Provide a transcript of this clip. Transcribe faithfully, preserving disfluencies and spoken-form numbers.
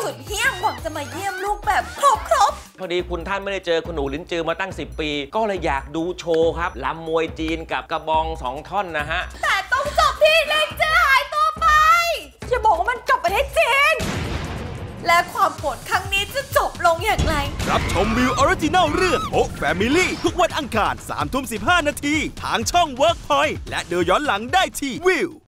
สุดเฮี้ยงหวังจะมาเยี่ยมลูกแบบครบครบพอดีคุณท่านไม่ได้เจอคุณหนูลิ้นจือมาตั้งสิบปีก็เลยอยากดูโชว์ครับลำมวยจีนกับกระบองสองท่อนนะฮะแต่ต้องจบที่ลิ้นจือหายตัวไปอย่าบอกว่ามันกลับประเทศจีนและความโกรธครั้งนี้จะจบลงอย่างไรรับชมวิวออริจินัลเรื่องโอ๊ะแฟมิลี่ทุกวันอังคารสามทุ่มสิบห้านาทีทางช่อง เวิร์กพอยต์ และดูย้อนหลังได้ที่วิว